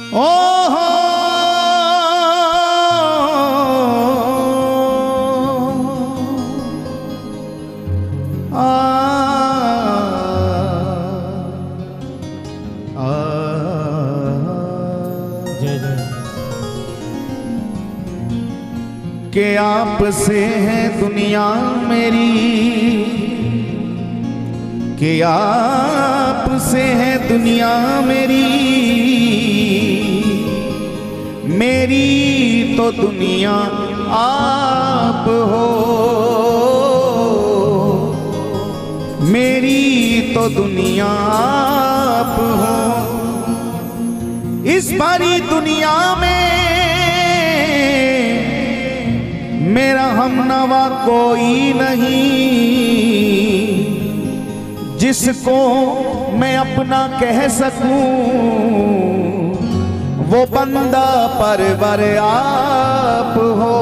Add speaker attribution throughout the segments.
Speaker 1: ओ हो
Speaker 2: जय जय।
Speaker 1: के आप से है दुनिया मेरी, के आप से है दुनिया मेरी, मेरी तो दुनिया आप हो, मेरी तो दुनिया आप हो। इस भरी दुनिया में मेरा हमनवा कोई नहीं, जिसको मैं अपना कह सकूं, वो बंदा परवर आप हो,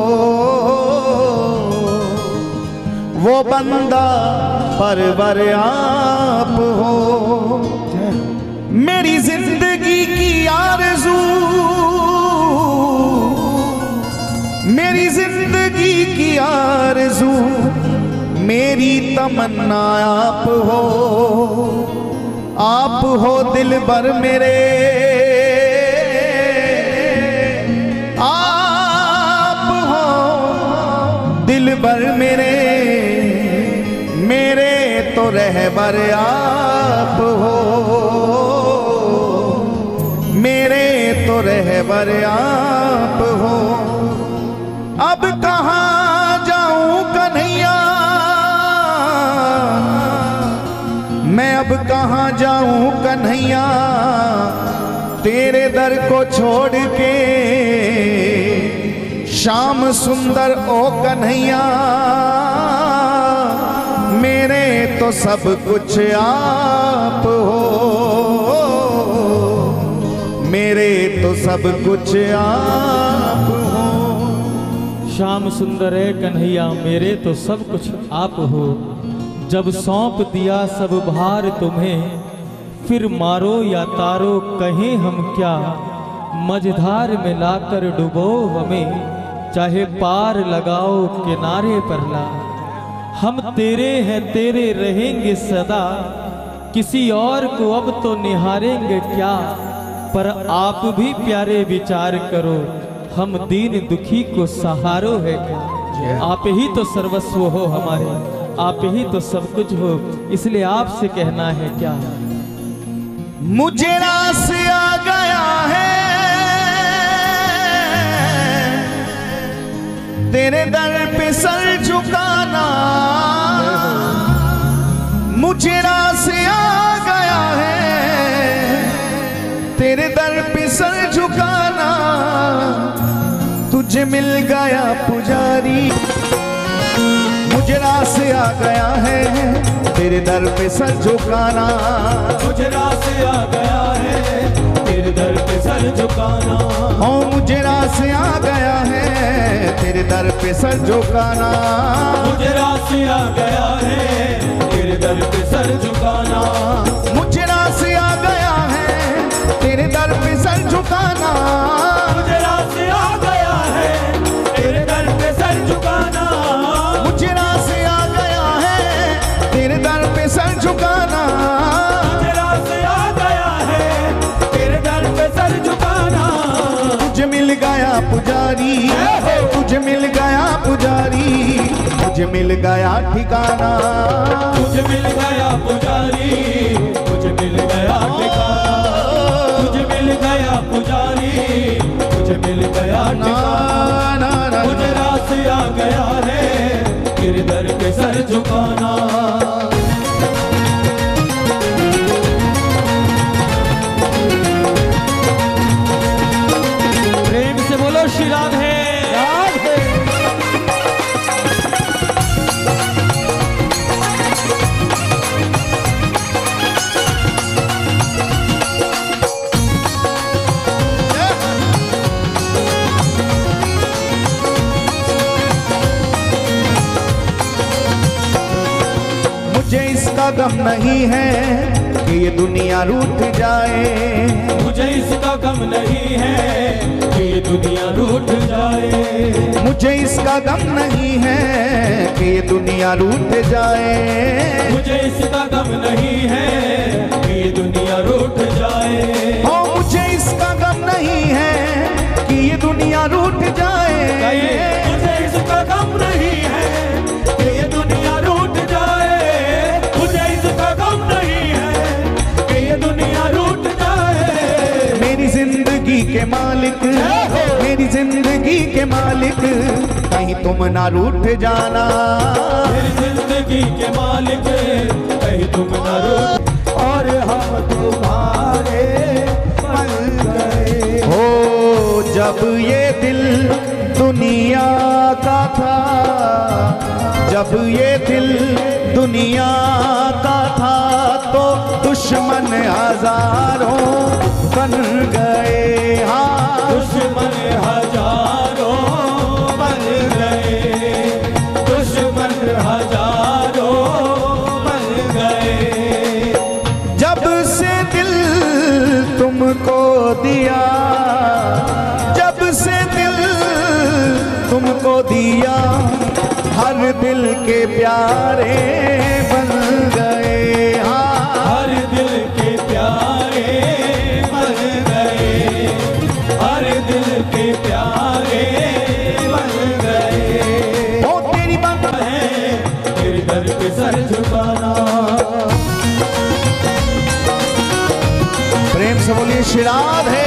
Speaker 1: वो बंदा परवर आप हो। मेरी जिंदगी की आरज़ू, मेरी जिंदगी की आरज़ू, मेरी तमन्ना आप हो दिलबर मेरे, आप हो दिलबर मेरे, मेरे तो रहबर आप हो, मेरे तो रहबर आप हो। अब कहाँ जाऊं कन्हैया, मैं अब कहाँ जाऊं कन्हैया, तेरे दर को छोड़ के, श्याम सुंदर ओ कन्हैया, मेरे तो सब कुछ आप हो, मेरे तो सब कुछ आप हो।
Speaker 2: श्याम सुंदर है कन्हैया, मेरे तो सब कुछ आप हो। जब सौंप दिया सब भार तुम्हें, फिर मारो या तारो कहें हम क्या, मझधार में लाकर डुबो हमें, चाहे पार लगाओ किनारे पर ला। हम तेरे हैं तेरे रहेंगे सदा, किसी और को अब तो निहारेंगे क्या, पर आप भी प्यारे विचार करो, हम दीन दुखी को सहारो है क्या। आप ही तो सर्वस्व हो हमारे, आप ही तो सब कुछ हो, इसलिए आपसे कहना है क्या।
Speaker 1: मुझे रास आ गया है तेरे दर पे सर झुकाना, मुझे रास आ गया है तेरे दर पे सर झुकाना, तुझे मिल गया पुजारी। मुझे रास आ गया है तेरे दर पे सर झुकाना,
Speaker 2: मुझे रास आ गया है तेरे दर पे सर झुकाना,
Speaker 1: ओ मुझे रास आ गया है तेरे दर पे सर झुकाना,
Speaker 2: मुझे रास आ गया है तेरे दर पे सर झुकाना,
Speaker 1: मुझे रास आ गया है तेरे दर पे सर झुकाना,
Speaker 2: मुझे रास आ गया है तेरे दर पे सर झुकाना,
Speaker 1: मुझे रास आ गया है तेरे दर पे सर झुकाना,
Speaker 2: मुझे रास आ गया है तेरे दर पे सर झुकाना।
Speaker 1: तुझे मिल गया पुजारी, तुझे मिल गया पुजारी, मुझे मिल गया ठिकाना,
Speaker 2: मुझे मिल गया पुजारी, मुझे मिल गया ठिकाना, मुझे मिल गया पुजारी, मुझे मिल गया ठिकाना, मुझे रास आ गया है तेरे दर पे सर झुकाना। प्रेम से बोलो श्री राधे।
Speaker 1: इसका गम नहीं है कि ये दुनिया रूठ जाए,
Speaker 2: मुझे इसका गम
Speaker 1: मुझे इसका गम नहीं है कि ये दुनिया रूठ जाए।
Speaker 2: मुझे इसका गम नहीं है कि ये दुनिया रूठ जाए।
Speaker 1: ओ मुझे इसका गम नहीं है कि ये दुनिया रूठ जाए।
Speaker 2: मुझे इसका गम नहीं है कि ये दुनिया रूठ जाए। मुझे इसका गम नहीं है कि ये दुनिया रूठ जाए।
Speaker 1: मेरी जिंदगी के मालिक, मेरी जिंदगी के मालिक, कहीं तुम ना रूठ जाना।
Speaker 2: मेरी जिंदगी के मालिक कहीं तुम ना रूठ,
Speaker 1: और हम तुम्हारे बन गए। हो जब ये दिल दुनिया का था, जब ये दिल दुनिया का था, तो दुश्मन हजारों बन गए। हाँ
Speaker 2: दुश्मन हजारों बन गए। दुश्मन हजारों बन गए।
Speaker 1: जब से दिल तुमको दिया, जब से दिल तुमको दिया, हर दिल के प्यारे बन गए। हाँ
Speaker 2: हर दिल के प्यारे बन गए। हर दिल के प्यारे बन गए।
Speaker 1: ओ तेरी बात
Speaker 2: है तेरे दर पे सर झुकाना।
Speaker 1: प्रेम से बोलिए श्री राधे।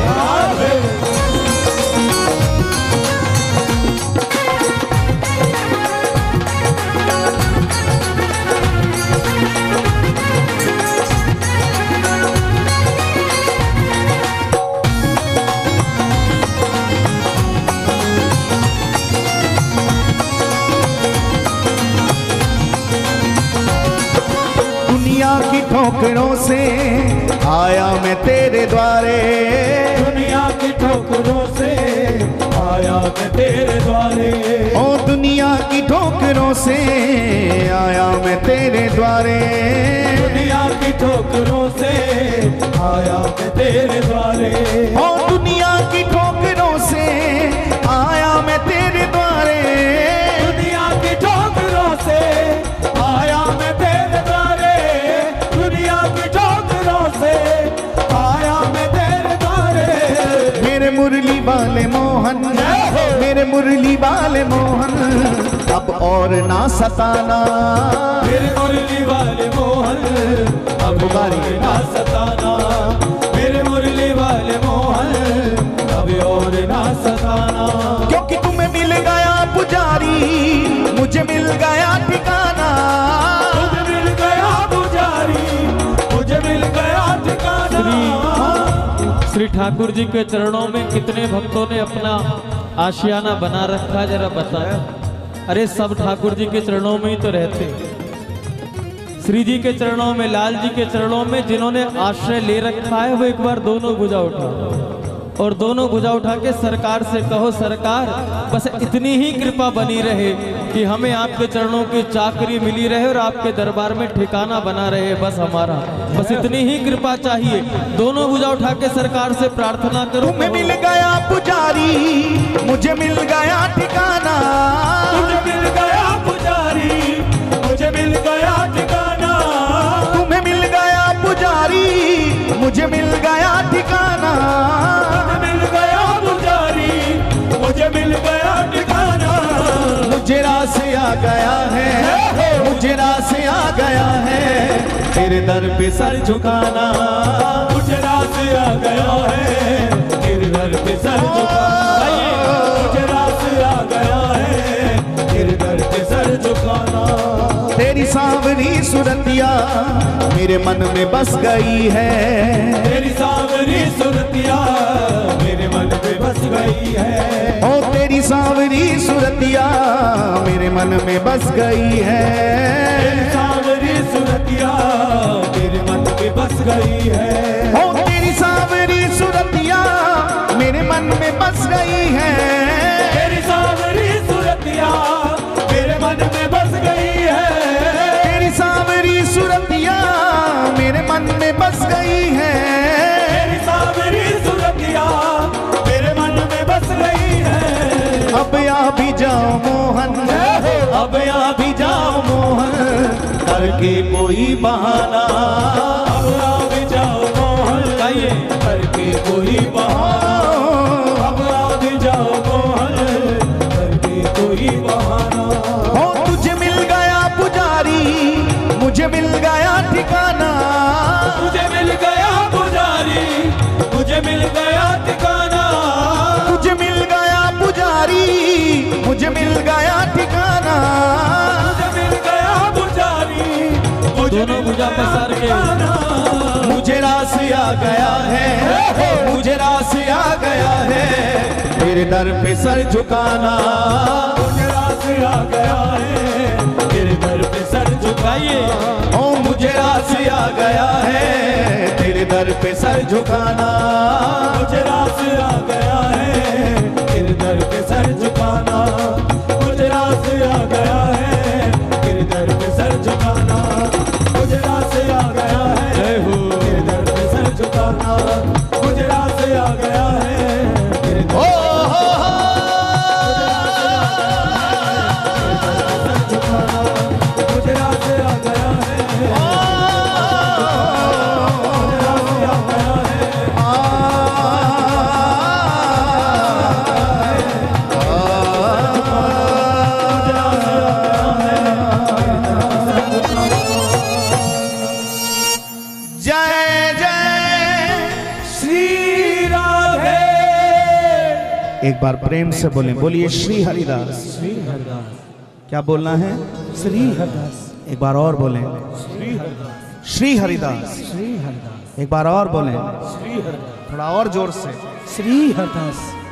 Speaker 1: दुनिया की ठोकरों से आया मैं तेरे द्वारे।
Speaker 2: दुनिया की ठोकरों से आया मैं तेरे द्वारे।
Speaker 1: ओ दुनिया की ठोकरों से आया मैं तेरे द्वारे।
Speaker 2: दुनिया की ठोकरों से आया मैं तेरे द्वारे।
Speaker 1: ओ दुनिया की ठोकरों से आया मैं तेरे द्वारे।
Speaker 2: दुनिया की ठोकरों से आया मैं तेरे द्वारे। दुनिया की ठोकरों से आया मैं तेरे द्वारे।
Speaker 1: मेरे मुरली वाले मोहन, मेरे मुरली वाले मोहन, अब और ना सताना।
Speaker 2: मेरे मुरली वाले मोहन अब बारी ना सताना। मेरे मुरली वाले मोहन अब और ना सताना।
Speaker 1: क्योंकि तुम्हें मिल गया पुजारी, मुझे मिल गया ठिकाना।
Speaker 2: मुझे मिल गया पुजारी, मुझे मिल गया ठिकाना। श्री ठाकुर जी के चरणों में कितने भक्तों ने अपना आशियाना बना रखा, जरा बताया। अरे सब ठाकुर जी के चरणों में ही तो रहते। श्री जी के चरणों में, लाल जी के चरणों में जिन्होंने आश्रय ले रखा है, वो एक बार दोनों भुजा उठा और दोनों भुजा उठा के सरकार से कहो, सरकार बस इतनी ही कृपा बनी रहे कि हमें आपके चरणों की चाकरी मिली रहे और आपके दरबार में ठिकाना बना रहे। बस हमारा बस इतनी ही कृपा चाहिए। दोनों भुजा उठा के सरकार से प्रार्थना करो।
Speaker 1: तुम्हें मिल गया पुजारी, मुझे मिल गया ठिकाना।
Speaker 2: मुझे मिल गया पुजारी, मुझे मिल गया ठिकाना।
Speaker 1: तुम्हें मिल गया पुजारी, मुझे मिल गया ठिकाना।
Speaker 2: मिल गया पुजारी, मुझे मिल गया ठिकाना।
Speaker 1: मुझे रास आ गया है, मुझे रास आ गया है, तेरे दर पे सर झुकाना।
Speaker 2: मुझे रास आ गया है, तेरे दर पे सर झुकाना। मुझे रास आ गया है, तेरे दर पे सर झुकाना।
Speaker 1: तेरी सांवरी सुरतिया मेरे मन में बस गई है।
Speaker 2: तेरी सांवरी सुरतिया मेरे मन में बस गई है।
Speaker 1: ओ तेरी सांवरी सुरतिया मेरे मन में बस गई है।
Speaker 2: तेरी सांवरी सुरतिया मेरे मन में बस गई है।
Speaker 1: ओ तेरी सांवरी सुरतिया मेरे मन में बस गई है।
Speaker 2: तेरी सांवरी सुरतिया मेरे मन में बस गई है।
Speaker 1: तेरी सांवरी सुरतिया मेरे मन में बस गई है।
Speaker 2: तेरी सांवरी सुरतिया मेरे मन में बस गई है।
Speaker 1: अब आ भी करके कोई बहाना,
Speaker 3: अब आ भी जाओ मोहन,
Speaker 1: गाइए,
Speaker 3: करके कोई बहाना, अब आ भी जाओ मोहन, करके कोई बहाना।
Speaker 1: हो तुझे मिल गया पुजारी, मुझे मिल गया ठिकाना,
Speaker 3: तुझे मिल गया पुजारी, मुझे मिल गया ठिकाना,
Speaker 1: तुझे मिल गया पुजारी, मुझे मिल गया ठिकाना,
Speaker 3: तुझे मिल गया पुजारी,
Speaker 2: दोनों भुजा पसार के
Speaker 1: मुझे रास आ गया है, मुझे रास आ गया है, तेरे दर पे सर झुकाना,
Speaker 3: मुझे रास आ गया है, तेरे दर पे सर झुकाइए।
Speaker 1: ओ मुझे रास आ गया है, तेरे दर पे सर झुकाना,
Speaker 3: मुझे रास आ गया है, तेरे दर पे सर झुकाना, मुझे रास आ गया है, तेरे दर पे सर झुकाना, मुझे रास आ गया है, तेरे दर पे सर झुकाना, मुझे रास आ गया है, तेरे दर
Speaker 1: ओ
Speaker 3: पे सर झुकाना, मुझे रास आ गया है, मुझे रास आ गया है।
Speaker 1: जय जय
Speaker 3: श्री राधे।
Speaker 1: एक बार प्रेम से बोले, बोलिए श्री हरिदास।
Speaker 3: श्री हरदास,
Speaker 1: क्या बोलना है?
Speaker 3: श्री हरदास,
Speaker 1: एक बार और बोले,
Speaker 3: श्री हरदास,
Speaker 1: श्री हरिदास।
Speaker 3: श्री हरदास,
Speaker 1: एक बार और बोले,
Speaker 3: श्री हरदास,
Speaker 1: थोड़ा और जोर से।
Speaker 3: श्री हरदास।